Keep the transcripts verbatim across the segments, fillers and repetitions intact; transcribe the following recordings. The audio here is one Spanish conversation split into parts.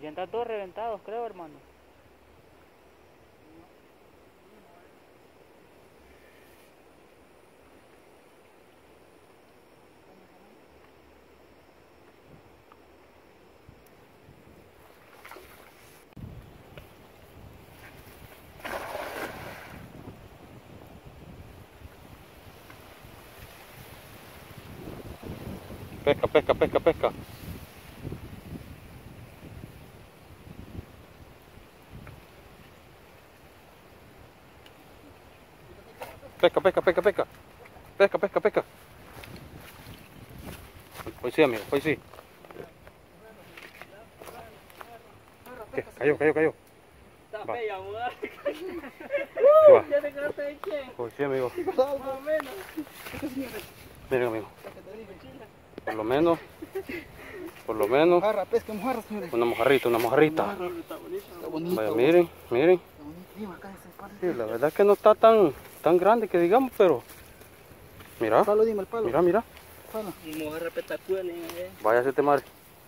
Sientan todos reventados, creo, hermano. Pesca, pesca, pesca, pesca. Pesca, pesca, pesca, pesca. Pesca, pesca, pesca. Hoy sí, amigo, hoy sí. ¿Qué? Cayó, cayó, cayó. Está Va. fea, muda. Va. ¿Ya te quedaste de quién? Hoy sí, amigo. Más o menos. Miren, amigo. Por lo menos, por lo menos, Mojarra, pesca, mojarra, señores. una mojarrita, una mojarrita. Está bonito. Está bonito. Vaya, miren, miren. Está bonito. Acá ese palo. Sí, la verdad es que no está tan, tan grande que digamos, pero mira, El palo, dime el palo. mira, mira. Palo. Y mojarra espectacular, ¿eh? Vaya, se te madre.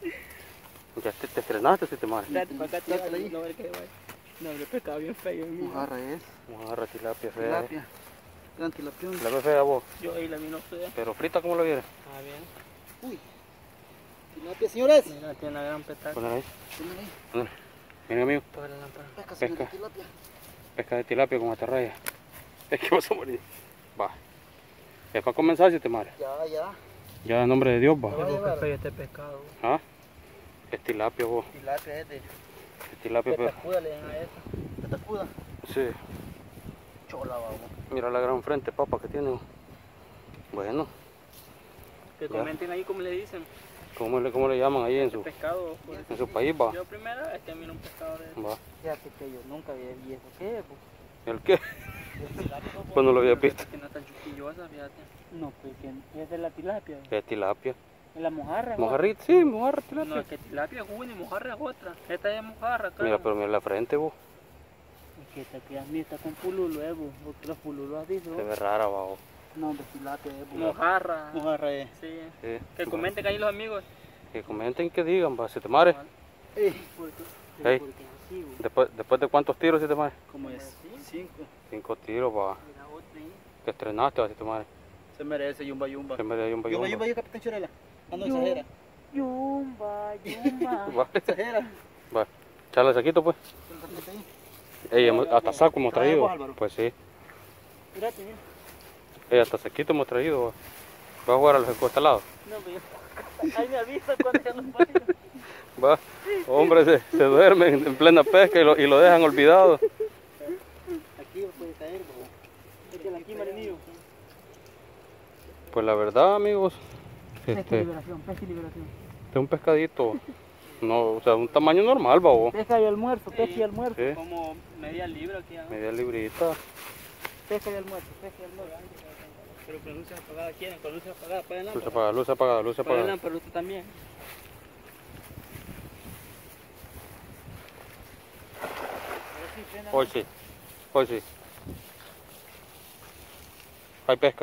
Ya te, te estrenaste, se te madre. Date para acá, Dátela ahí. no ver qué va. No, el pescado bien feo, mío. Mojarra es. Mojarra, tilapia fea. Tilapia. Gran tilapión. Tilapia fea vos, Yo ahí la miro fea. pero frita como la vieres. Ah, bien. Uy. Tilapia, señores. Mira, tiene una gran petaca. Poner ahí. Tienen ahí. Poner. Miren, amigo, Toda la lámpara. Pesca, señores. Pesca. Tilapia. pesca de tilapia con atarraya. Es que vas a morir. Va. Es para comenzar, si te madre. Ya, ya. Ya en nombre de Dios, va. va a llevar. Qué feo este pescado. ¿Ah? Es tilapia vos. Tilapia es de Es tilapia, pero. Petacuda le dan a esta. petacuda. Sí. Chola, vamos. Mira la gran frente, papa, que tiene. Bueno, Que Ya. comenten ahí cómo le dicen. ¿cómo le, cómo le llaman ahí en su, Pescado. Pues. en su país, va? Yo primera vez que miro un pescado de Va. Fíjate que yo nunca había visto eso. ¿Qué es? ¿El qué? Pues no lo había visto. Que no es tan chuquillosa, fíjate. No, pues que es de la tilapia. Es tilapia. ¿Es la mojarra? Mojarrita, sí, mojarra, No, tilapia. es que tilapia es una y mojarra es otra. Esta es mojarra, claro. Mira, pero mira la frente, vos. Es que esta que a mí está con pululo, eh, vos. Porque los pululos has visto. Se ve rara, va. vos. No, de tilapia es. Mojarra. Mojarra es. Sí. Sí. Que comenten ahí los amigos. Que comenten, que digan, va. Se te madre. Eh, Porque, Ey. porque es así, vos. Después, después de cuántos tiros, se te madre. ¿cómo es? Cinco. Cinco tiros, va. Mira otra ahí. Que estrenaste, va, se te madre. Se merece, yumba, yumba. Se me da ahí un Yumba, bayón. yumba, yo, capitán Churela. Ah, no, Yo- exagera. Yumba, yumba. Va. Exagera. Va. Echarle saquito, pues. Siéntate ahí. Ey, hemos- hasta saco hemos Trae vos, traído. Álvaro. Pues sí. Mírate, mira. Ey, hasta saquito hemos traído, va. Va a jugar a los escostalados. No, pero yo- ahí me avisa cuando ya los pájaros. Va, hombre, se, se duermen en plena pesca y lo, y lo dejan olvidado. Aquí puede caer, bro. Es que la aquí, marinillo. Pues la verdad, amigos, Pesca y este, liberación, pesca y liberación. este es un pescadito, no, o sea, un tamaño normal, babo. Pesca y almuerzo, pesca y almuerzo. Sí, Como media libra aquí. ¿ah? media librita. Pesca y almuerzo, pesca y almuerzo. Pero con luces apagadas quieren, con luces apagadas, para el Luz lámpara. apagada, luz apagada, luz Para el apagada. lámpara, usted también. Hoy sí, hoy sí. Hay pesca.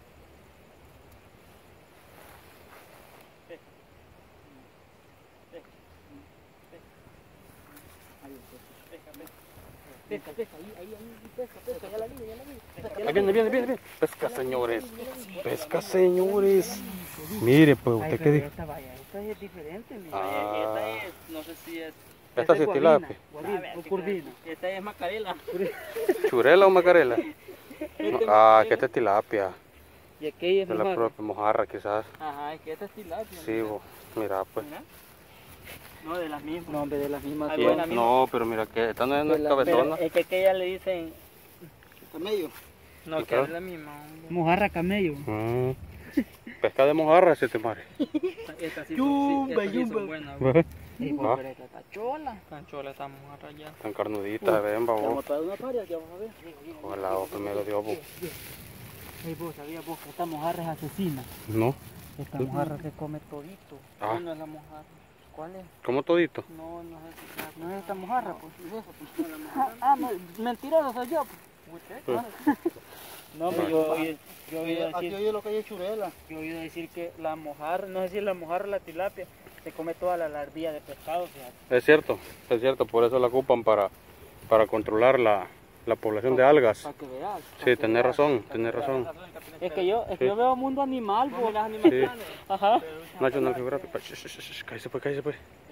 Pesca, pesca, ahí, ahí, ahí, pesca, pesca, ya la vi, ya la vi. Pesca, Ahí viene, viene, viene, viene. Pesca, señores. Pesca, señores. Mire, pues, Ay, ¿usted qué pero dice? esta, vaya, esta es diferente, mira. Ah. Esta es, no sé si es... Esta sí es tilapia. Guabina, o curvina. Esta es macarela. ¿Churela o macarela? No, ah, que esta es tilapia. Y aquella es De la mojarra. propia mojarra, quizás. Ajá, es que esta es tilapia. Sí, vos. Mira, pues. Mira. No, de las mismas. No, hombre, de las mismas. Algo de la No, misma. no, pero mira que esta no es, no es De la- Pero cabezona. es que aquella le dicen... Camello. No, ¿Y que qué? es la misma. hombre. Mojarra camello. Mm. Pesca de mojarra, se te madre. Estas sí son, sí, Yumba, estas sí yumba. son buenas. güey. Y Ah. pero esta está chola. Tan chola esta mojarra ya. Tan carnudita, ven, Vamos babo. a traer una paria, ya vamos a ver. Ojalá, vos primero Dios, vos. Ey, vos sabías vos que esta mojarra es asesina. No, Esta mojarra se come todito. Ah. No, no es la mojarra. ¿Cuál es? como todito. No, no es esa. No es esta mojarra, pues. No es esa, pues, no es la mojarra. Ah, no, mentiroso soy yo, pues. No, pero yo oí, yo oí Aquí decir, oye lo que hay es churela. yo oí decir que la mojarra, no sé si es la mojarra o la tilapia, se come toda la lardilla de pescado, fíjate. Es cierto, es cierto, por eso la ocupan para, para controlar la, la población de algas. Para que veas. Sí, tenés razón, tenés razón. Es que yo, es que Sí. yo veo mundo animal, pues, las animaciones. Ajá. National Geographic. Shh, shh, shh, shh, cállese pues, cállese pues.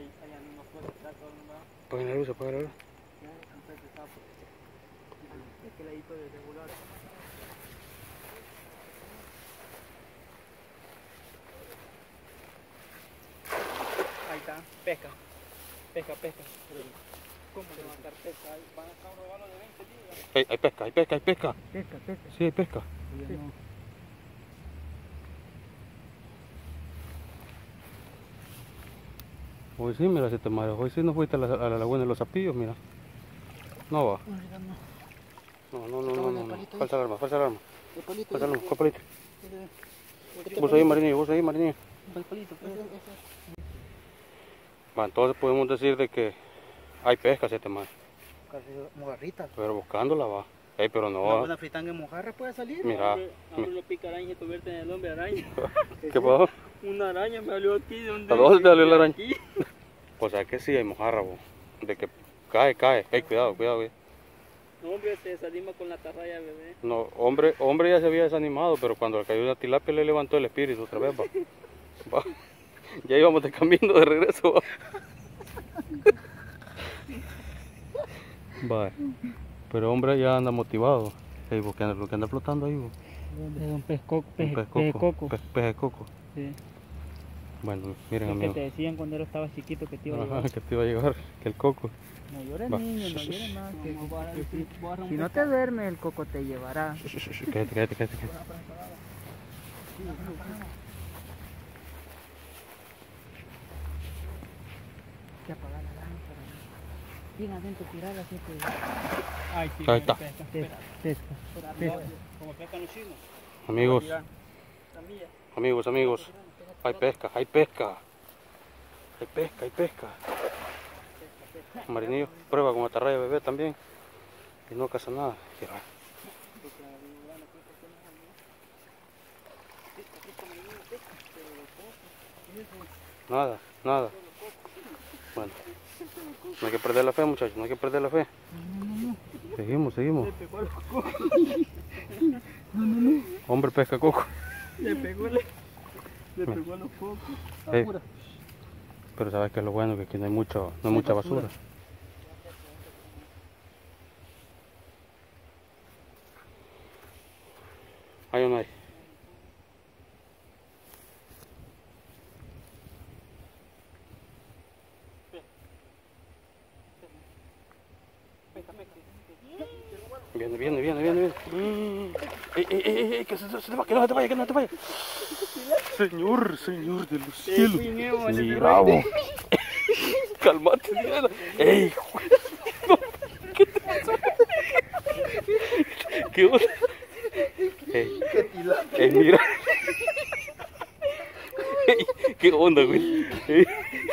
Apaguen la luz, apaguen la luz. Ahí está, pesca. Pesca, pesca. ¿Cómo levantar pesca? Ahí van a estar robando de veinte libras. Hey, hay pesca, hay pesca, hay pesca. Pesca, pesca. Sí, hay pesca. Sí. Hoy sí, mira, si te mareas. Hoy sí no fuiste a la, a la laguna de los Zapillos, mira. No va. No, no, no, no, no, no. Falsa alarma, falsa alarma. El palito. Falsa alarma, ¿cuál palito? Este Vos ahí, Marinillo, vos ahí, Marinillo. El palito, pues. Va, entonces podemos decir de que hay pesca, siete más. Casi mojarrita. Pero buscándola va. Ey, pero Una no. buena fritanga en mojarra puede salir. Mira, A uno pica araña y convierte en el hombre araña. ¿qué pasó? Una araña me salió aquí de donde. ¿A dónde te salió la araña? Aquí. O sea que sí hay mojarra, vos. De que cae, cae. Ey, cuidado, cuidado, cuidado. No, hombre, se desanima con la tarraya, bebé. No, hombre, hombre ya se había desanimado, pero cuando le cayó una tilapia le levantó el espíritu otra vez, va. Va. Ya íbamos de camino de regreso, va. Va. Pero hombre ya anda motivado. Ey, vos, ¿qué anda, lo que anda flotando ahí, vos? Es un pez coco. Un pez coco. Pez coco. Pez, pez de coco. Sí. Bueno, miren, El que amigos. te decían cuando estabas chiquito que te iba a Ajá, llevar. que te iba a llegar, que el coco. No llores, Va. niño, no llores más. que- Vamos a que si, voy a si no te duermes, el coco te llevará. Shh, shh, shh, Cállate, cállate, cállate. cállate. Hay que apagar la lámpara. Bien adentro, tirarla así que... Ay, sí, Ahí está. pesca, Pesca, pesca, pesca. pesca. Como pescan los chinos. Amigos, La milla. amigos, amigos. Hay pesca, hay pesca. Hay pesca, hay pesca. Marinillo, prueba con atarraya bebé también. Y no pasa nada. Mira. Nada, nada. Bueno, no hay que perder la fe, muchachos, no hay que perder la fe. Seguimos, seguimos. Hombre pesca coco. Le pegó, le, le pegó a los cocos. Ey, pero sabes que es lo bueno, que aquí no hay mucho, no hay mucha basura. ¿Hay o no hay? Viene, viene, viene, viene, viene. Ey, ey, ey, ey, que se, se te va, que no se te vaya, que no se te vaya. Señor, señor de los cielos. Mira, vos. Calmate, mira. Ey, güey. No, ¿qué te pasó? ¿Qué onda? Ey, ey, mira. Ey, ¿qué onda, güey? Ey.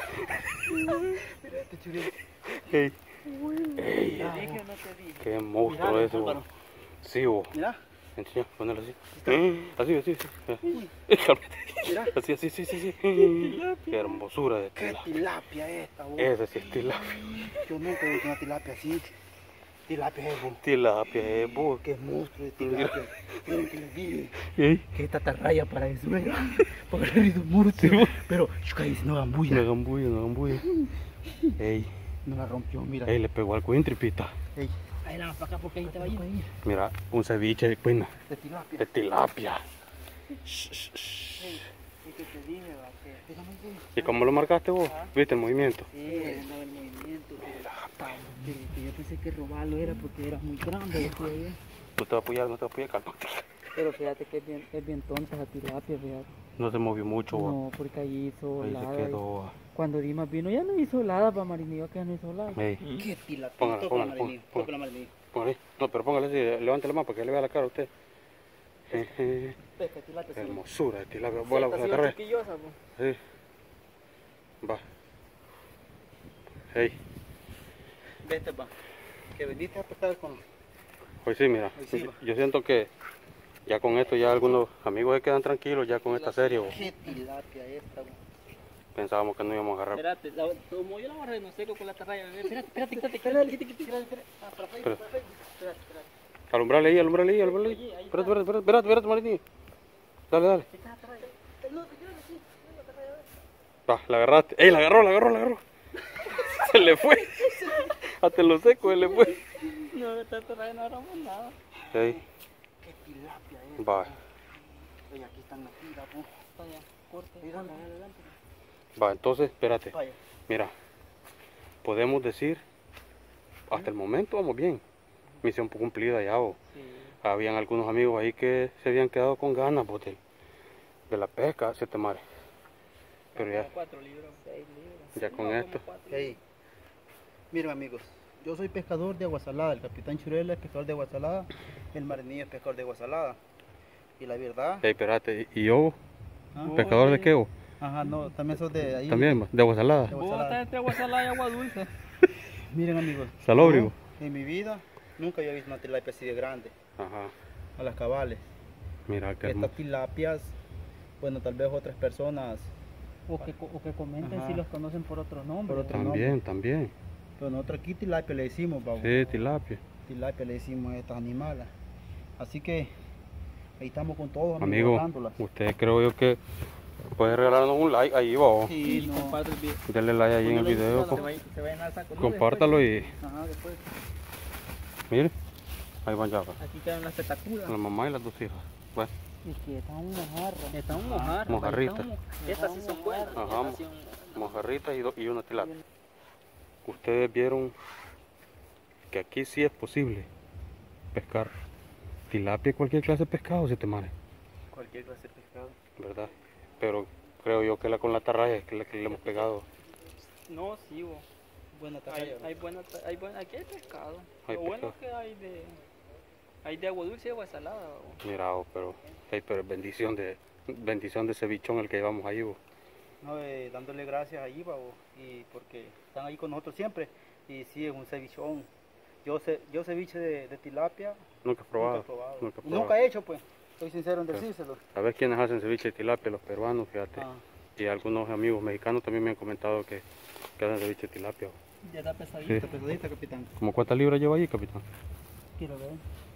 Ey. Ey, qué monstruo ese, güey. Sí, vos. Mira, Enseña, ponelo así. Así, así, así. Cálmate. mira. Así, así, sí, sí, sí. Qué hermosura de Qué tilapia. tilapia esta, vos. Ese sí es tilapia. Yo nunca he visto una tilapia así. Tilapia es, vos. Tilapia, eh, vos. Qué monstruo de tilapia. Miren que les dije Ey, que esta tarraya para eso era. Para el herido muerto. Pero, cállese, no hagan no bulla. hagan bulla, no hagan bulla. Ey, No la rompió, mira. ey, le pegó al cuintripita. Ey, Ahí la para acá porque ahí te va a ir. Mira, un ceviche de cuina. de tilapia. De tilapia. Shh, shh, shh. Y que te dije, va, que... ¿Y cómo lo marcaste vos? ¿Viste el movimiento? Sí, no el movimiento. Que, que yo pensé que robarlo era porque era muy grande. decía yo. No te va a apoyar, no te va a apoyar, cálmate. Pero fíjate que es bien, es bien tonta esa tilapia, fíjate. No se movió mucho, vos. No, porque ahí hizo Ahí helada. se quedó. Cuando Dimas vino ya no hizo helada para Marinillo, que ya no hizo helada. Ey, Qué tilapia. Póngala, Toca póngala, la marinilla, póngala. toca la marinilla. póngale ahí. No, pero póngale así, levante la mano para que le vea la cara a usted. Jeje. Pesca, tilapia, sí. Hermosura de tilapia. Vuela por la Está así, carrera. chiquillosa, pues. Sí. Va. Hey, Vete, pa. Que veniste a pescar con... pues sí, mira. Hoy sí, va. Yo siento que ya con esto ya algunos amigos se quedan tranquilos ya con esta serie. vos. Qué tilapia esta, vos. pensábamos que no íbamos a agarrar. Espérate, la, como yo la agarré, no seco con la atarraya. Espérate, espérate, espérate, espérate, espérate, espérate, espérate. Ah, para Facebook, para Facebook. Espérate, espérate. Alumbrale ahí, alumbrale ahí, alumbrale ahí. Espérate, espérate, espérate, espérate, espérate, Maritín. Dale, dale. Va, la agarraste. ¡Ey, la agarró, la agarró, la agarró! Se le fue. Hasta en lo seco se le fue. No, esta atarraya no agarramos nada. Ey, Qué tilapia es. va, Oye, aquí están metidas, po. Vaya, corte. Mira, Vamos, adelante. va, entonces, espérate. Vaya. Mira, podemos decir, hasta el momento vamos bien. Misión cumplida ya, vos. Sí. Habían algunos amigos ahí que se habían quedado con ganas, vos, de, de la pesca, siete mares. Pero ya, Cuatro libras, seis libras. ya con esto. Hey, miren amigos, yo soy pescador de agua salada, el capitán Churela es pescador de agua salada, el marinillo es pescador de agua salada. Y la verdad... Ey, espérate, ¿y yo? ¿Ah? ¿Pescador de qué, vos? Ajá, no, también sos de ahí. También, de agua salada. De agua Vos salada. estás entre agua salada y agua dulce. Miren amigos, Salobrio. yo, en mi vida nunca había visto una tilapia así de grande, Ajá, a las cabales. mira qué Estas hermoso. tilapias, bueno, tal vez otras personas, O que, o que comenten Ajá. si los conocen por otro nombre. Por otro También, también. pero nosotros aquí tilapia le decimos, babo. Sí, tilapia. Tilapia le decimos a estas animales. Así que ahí estamos con todos, amigos, Amigo, hablándolas. usted creo yo que puede regalarnos un like ahí, vos. Sí, Y no. comparte el video. Denle like ahí en el Ponle video. se co- vaya- se vayan al saco. Compártalo y Ajá, después. mire, ahí van ya, va. Aquí quedan las tetacuras. La mamá y las dos hijas. Bueno, Es que están un mojarra. Están un mojarra. Mojarrita. Están un- Estas sí son buenas. Ajá. Estas sí son- mojarrita y, do- y una tilapia. Ustedes vieron que aquí sí es posible pescar tilapia y cualquier clase de pescado, siete mares, Cualquier clase de pescado. ¿verdad? Pero creo yo que la con la atarraya es que la que le hemos pegado. No, sí, bo. Buena Hay, tarea. hay buena, hay buena, aquí hay pescado. Hay Lo bueno es pescado. que hay de, hay de agua dulce y agua salada. bo. Mira, oh, pero, hey, pero es bendición de, bendición de ese bichón el que llevamos ahí, vos. No, eh, dándole gracias a Iva, bo, y porque están ahí con nosotros siempre. Y sí, es un cevichón. Yo, ce- yo ceviche de, de tilapia Nunca he nunca probado. he probado. Nunca he Y probado. nunca he hecho, pues. Soy sincero en Pero- decírselo. A ver quiénes hacen ceviche de tilapia, los peruanos, fíjate. Ah, Y algunos amigos mexicanos también me han comentado que, que hacen ceviche de tilapia. vos. Ya está pesadito. está pesadita, capitán. ¿Cómo cuántas libras lleva ahí, capitán? Quiero ver.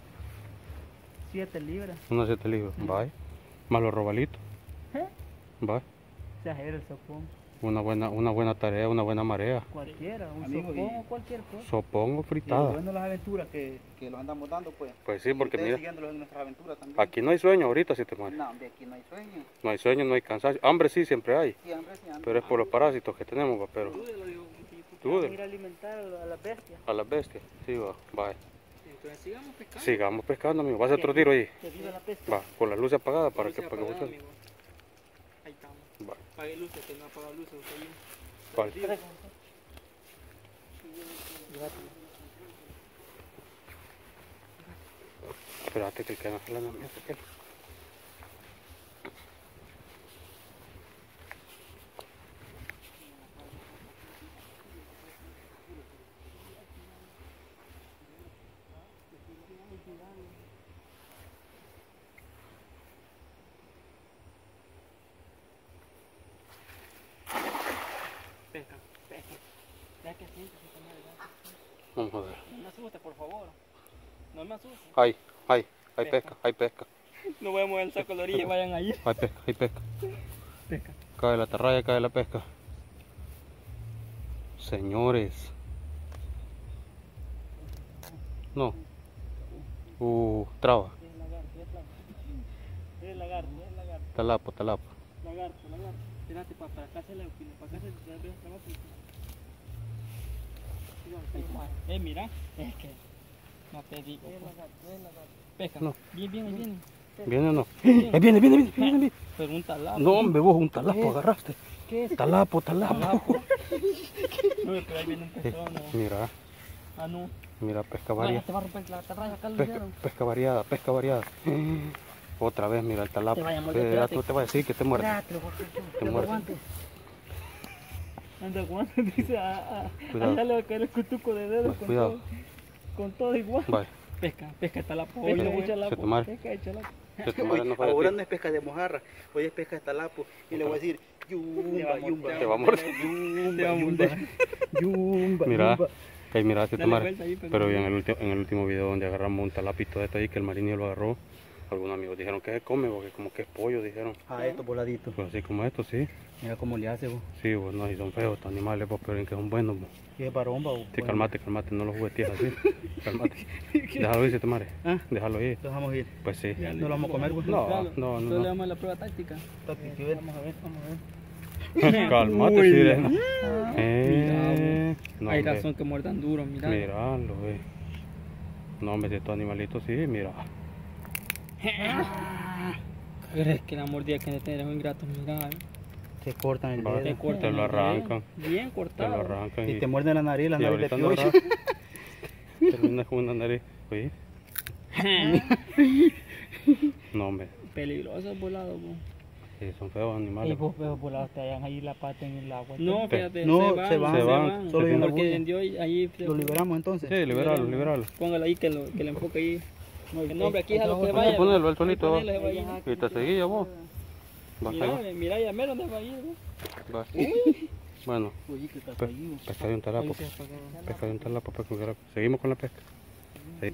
Siete libras. Unas siete libras. Bye. Más los robalitos. ¿Eh? Bye. Exagero el sopón. Una buena, una buena tarea, una buena marea. Cualquiera, un Amigo, sopón y- o cualquier cosa. Sopón o Y lo fritada. bueno las aventuras que, que los andamos dando, pues. Pues sí, Y porque ustedes mira, siguiéndolos en nuestras aventuras también. aquí no hay sueño ahorita, si te mueres. No, de aquí no hay sueño. No hay sueño, no hay cansancio. Hambre sí siempre hay, Sí, hambre, sí, hambre. pero es por los parásitos que tenemos, va, pero Dude, lo digo, si Dude. pueden ir a alimentar a las bestias. a las bestias, sí, va, va. Entonces sigamos pescando. Sigamos pescando, amigo. Va a hacer otro tiro ahí. Que viva la pesca. Va, con las luces apagadas para Luces que, para que apagadas, funcione. amigo. Ahí estamos. Va, Apague luces, que no apaga luces. Usted bien. vale. Espérate que el que no se la mía es aquel. Pesca, pesca. Ya que sientes esa madre, ya. Vamos a ver. No me asuste, por favor. No me asuste. Ay, ay, hay Pesca. pesca, hay pesca. No voy a mover el saco de la orilla y vayan a ir. Hay pesca, hay pesca. Pesca. Cae la atarraya, cae la pesca. Señores. No. Uh, traba. Es lagarto, es lagarto. Es lagarto, es lagarto. Talapo, talapo. Lagarto, lagarto. Espérate, pa, para acá se le opina. Para acá se le ve el trabajo. Eh, mira. Es que. No te digo. Es lagarto, es lagarto. Pesca. No. Bien, bien, ahí viene. ¿Viene o no? Ahí viene, viene, viene, viene, viene. Pero un talapo. No, hombre, vos un talapo agarraste. ¿Qué es? Talapo, talapo. Talapo. No, pero ahí viene un Eh, pezón. ¿no? Mira, Ah, no. mira, pesca Vaya, variada. te va a romper la atarraya acá, lo Pesca, vieron. pesca variada, pesca variada. Otra vez, mira el talapo. Te vaya a morder, Eh, espérate. tú te vas a decir que te muerde. Espérate, lo voy a hacer yo. Te Te muerde. aguante. Anda, aguante, dice. Ah, ah, Cuidado. allá le va a caer el cutuco de dedo Vale, con cuidado. todo. Con todo igual. Vale, Pesca, pesca está la Pesca, polla. se tomar. Pesca, échala. Se tomara no fue Ahora de no es pesca de mojarra, hoy es pesca de talapo. Y le voy a decir, yumba, yumba. Te va a morder. Te va a morder. Yumba, Mira, yumba. ahí mira, se Dale tomar. vuelta ahí, pero Pero no. en el, último, en el último video donde agarramos un talapito de esto ahí que el marinero lo agarró, algunos amigos dijeron que se come, porque como que es pollo, dijeron. Ah, esto voladito. Pues así como esto, sí. Mira cómo le hace, vos. Sí, pues no, y son feos estos animales, pues, pero en que son buenos. Pues. Y es baromba, vos. Sí, calmate, calmate, no los juguetes así. Calmate. Déjalo ir, se tomare. ¿Ah? Déjalo ir. Lo dejamos ir. Pues sí. Ya, ¿No lo vamos a comer, güey? No, Claro. no, no, Entonces le no. damos la prueba táctica. Papi, que ver. Vamos a ver, vamos a ver. Calmate, Uy. sirena. Mira, Eh, no, Hay hombre. razón que muerdan duro, mira. Míralo, eh. No, hombre, si estos animalitos sí, mira. ¿Crees que la mordida que le tenés es ingrato? Mira, Se cortan el Va, te dedo. cortan te lo el dedo. arrancan. Bien Te cortado. lo arrancan Y y, te muerden la nariz, la y nariz de ahorita no piocha. arrancan. Terminas con una nariz. Oye. No, hombre. Peligroso el volado, po. Sí, son feos Y animales. vos veo volados te hayan ahí la pata en el agua. No, Pe- fíjate, No, se van, se van, se van, solo hay una porque bulla. en Dios ahí Lo liberamos entonces. Sí, liberalo, liberalo. Póngalo ahí que, lo, que le enfoque ahí. El nombre aquí es a lo que Ponelo, vaya. ponelo, el solito. Ponelo, se va a ir. Y te seguía vos. Va, ahí va. Mira, mira, ya mero dónde va a ir, ¿no? Va. Bueno, Oye, que está pe- ahí, pesca de un talapo. Pesca de un talapo, pesca de un talapo. Seguimos con la pesca. Sí.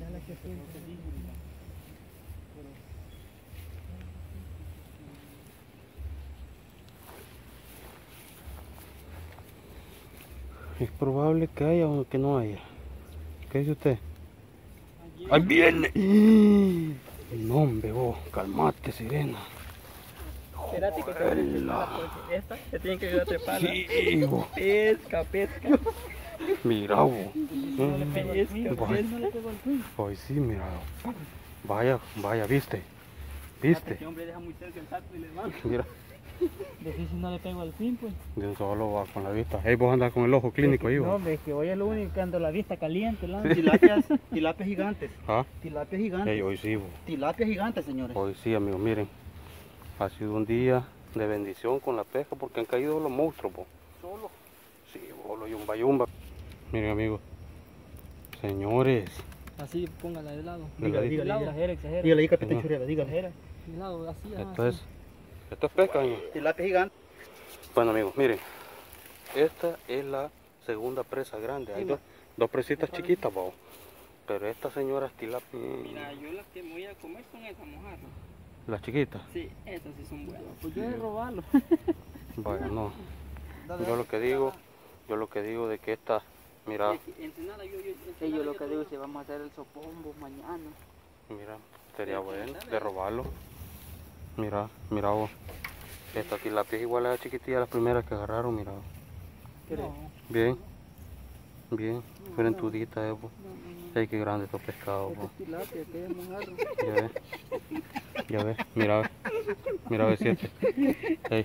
Es probable que haya o que no haya. ¿Qué dice usted? ¡Ahí viene! No, hombre, vos, calmate, sirena. Espérate que te voy a trepar, porque esta te tiene que ayudar a treparla. Sí, vos. Pesca, pesca. Mira, vos. Mm. Pesca, Vaya. pesca. Ay, sí, mira. Vaya, vaya, viste. ¿Viste? Este hombre deja muy cerca el saco y le va. Mira. Difícil no le pego al fin, pues. De un solo va con la vista. Ey, vos andás con el ojo clínico ahí, No, vos. hombre, es que hoy es lo único que ando la vista caliente, la. Tilapias, tilapias gigantes. ¿Ah? Tilapias Ey, gigantes. hoy sí, vos. Tilapias gigantes, señores. Hoy sí, amigos, miren. Ha sido un día de bendición con la pesca porque han caído los monstruos, vos. Solo. Sí, vos, lo yumba yumba. Miren, amigos. Señores. Así, póngala de lado. De Dígale, ladito. dígale, Exagera, exagera. dígale ahí, capitán Señor. Churriela, dígale. De lado, así, ajá, Esto así. es, esto es pesca, amigos. Tilapias gigantes. Bueno, amigos, miren. Esta es la segunda presa grande. Hay dos, dos presitas chiquitas, vos. Pero esta señora es tilapia. Mira, yo las que me voy a comer son esas mojarras. Las chiquitas. Sí, esas sí son buenas. Pues yo de robarlo. Vaya, no. Yo lo que digo, yo lo que digo de que esta, mira, Ensenada, yo, yo, Sí, Ensenada, yo lo que digo es trabajo. que vamos a hacer el sopombo mañana. mira, sería bueno de robarlo. Mira, mira vos. Esta tilapia es igual a la chiquitilla, las primeras que agarraron, mira. No, Bien, bien, frentudita, eh, vos. Ey, qué grande estos pescados, vos. tilapia, que es mojarra. Ya ves, ya ves, mira, ve. Mira, ve siete. Ey.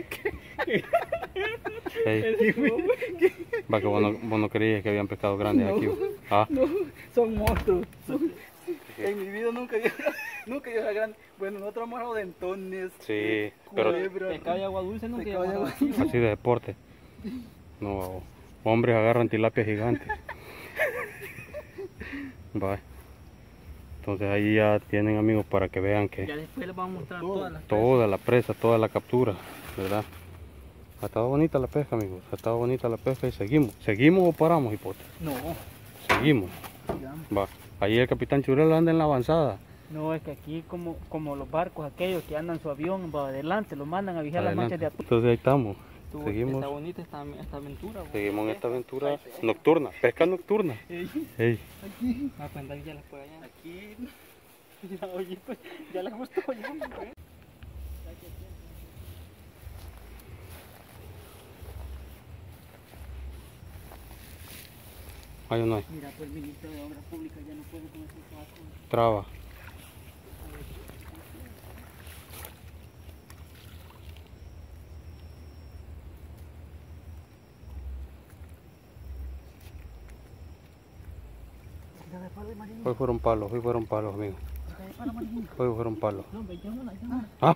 Ey. Va que vos no, vos no creías que habían pescados grandes aquí. vos. Ah, Son monstruos. En mi vida nunca yo, nunca yo era grande. Bueno, nosotros hemos hablado de entones. sí, pero Pescado de agua dulce nunca Pescado de llevaba agua así. así de deporte. No, hombres agarran tilapias gigantes. Va. Entonces ahí ya tienen, amigos, para que vean que Ya después les vamos a mostrar todas las toda la presa, toda la captura, ¿verdad? Ha estado bonita la pesca, amigos. Ha estado bonita la pesca y seguimos. ¿Seguimos o paramos, hipote? No, Seguimos. digamos. Va. Ahí el capitán Churela anda en la avanzada. No, es que aquí como, como los barcos aquellos que andan su avión va adelante, los mandan a vigilar las Adelante. manchas de atún. Entonces ahí estamos. Estuvo- Seguimos. Está bonita esta, esta aventura. güey. Seguimos en esta aventura nocturna. Pesca nocturna. Ey. Ah, pues andar ya las puede allá. Aquí. Ya, oye, pues, ya les gustó ya, güey. Hay o no hay. Mira, pues el ministro de Obras Públicas ya no puede con esos barcos. Traba. Hoy fueron palos, hoy fueron palos, amigos. Hoy fueron palos. Ah,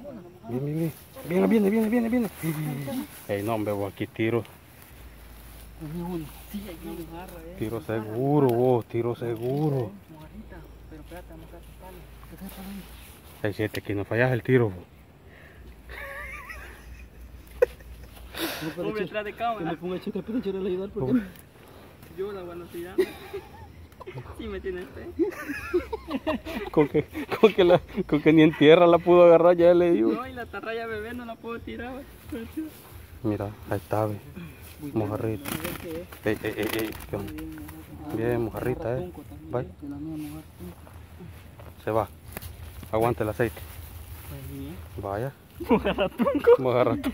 viene, viene, viene, viene, viene, viene, viene. Ey, no, hombre, vos aquí tiro. Sí, hay una mojarra, eh. Tiro seguro, vos, tiro seguro. Mojarrita, pero espérate, vamos a sacar tu palo. ¿Qué es el palo ahí? Hay siete, que no fallas el tiro, vos. Hombre, detrás de Que cámara. me ponga chica, pero quiero ayudar porque Yo la voy a tirar. Sí me tienes fe. Con que, con que, la, con que ni en tierra la pudo agarrar, ya le digo. No, y la tarraya bebé no la puedo tirar. Güey. Mira, ahí está, ve. Mojarrita. Ey, ey, ey, ey. ¿Qué onda? Bien, mojarrita, eh. Vaya. Se va. Aguante el aceite. Vaya. Mojarratunco. Mojarratunco.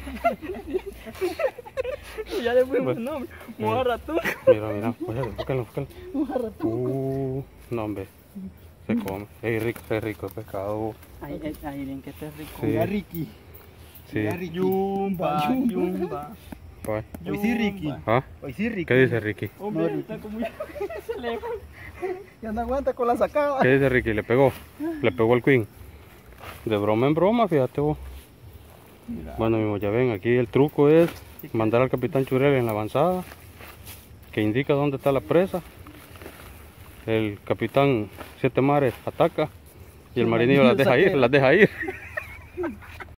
Ya le fuimos Bueno. nombre. Mojarratunco. Mira, mira. Enfócalo, enfócalo. Uh, no, hombre. Se come. Es rico, es rico el pescado. Ahí, ahí, ahí, bien que esté rico. Sí. Mira, Ricky. Sí. Mira, Ricky. Yumba, Yumba. yumba. Vaya. Hoy sí, Ricky. ¿Ah? Hoy sí, Ricky. ¿Qué dice Ricky? Hombre, No, está como se le Ya no aguanta con la sacada. ¿Qué dice Ricky? ¿Le pegó? ¿Le pegó el queen? De broma en broma, fíjate vos. Bueno, mismo ya ven, aquí el truco es mandar al capitán Churel en la avanzada, que indica dónde está la presa. El capitán Siete Mares ataca y el marinillo las deja ir, las deja ir.